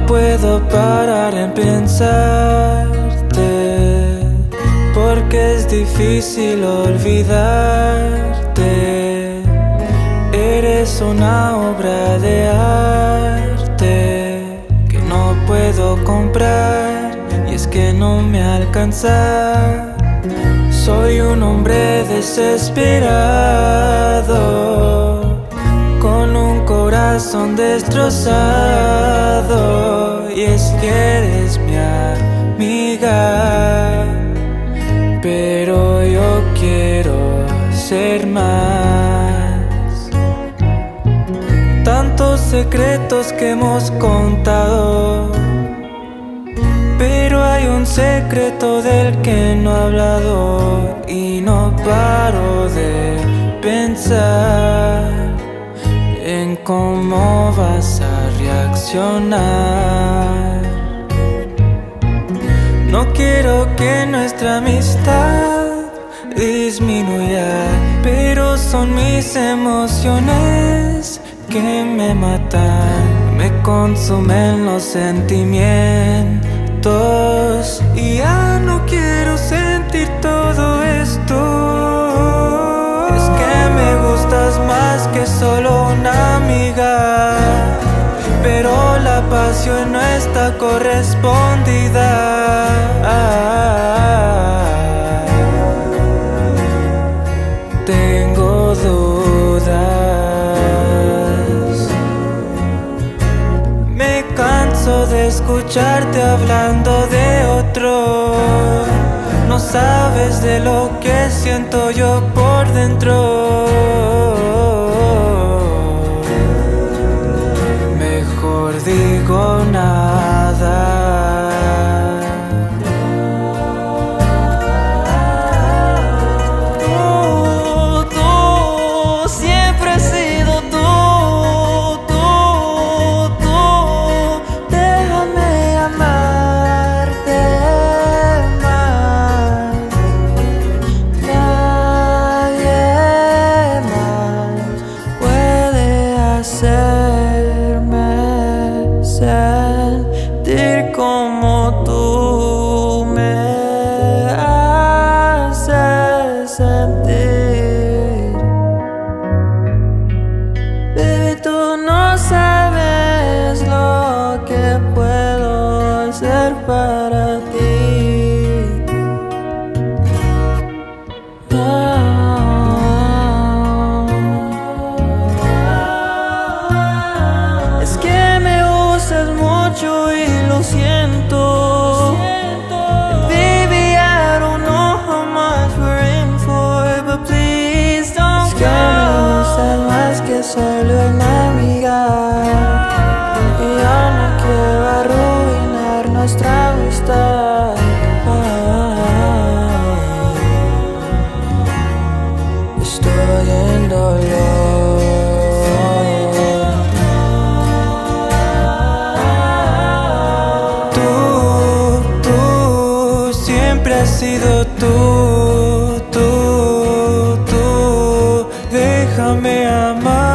puedo parar en pensarte, porque es difícil olvidarte. Eres una obra de arte que no puedo comprar, y es que no me alcanza. Soy un hombre desesperado, con un corazón destrozado, y es que eres mi amiga, pero yo quiero ser más. Tantos secretos que hemos contado, pero hay un secreto del que no he hablado, y no paro de pensar en cómo vas a reaccionar. No quiero que nuestra amistad disminuya, pero son mis emociones que me matan, me consumen los sentimientos, y ya no quiero sentir todo esto. Es que me gustas más que solo una amiga, pero la pasión no está correspondida. Tengo dudas, me canso de escucharte hablando de otro. No sabes de lo que siento yo por dentro. Mejor digo nada. Sentir como tú me haces sentir. Baby, tú no sabes lo que puedo hacer para ti. Es que me gustas mucho y lo siento. Baby, I don't know how much we're in for, but please don't go. Es que me gustas más que solo una amiga, y yo no quiero arruinar nuestra amistad. Estoy en dolor. Siempre has sido tú, déjame amar.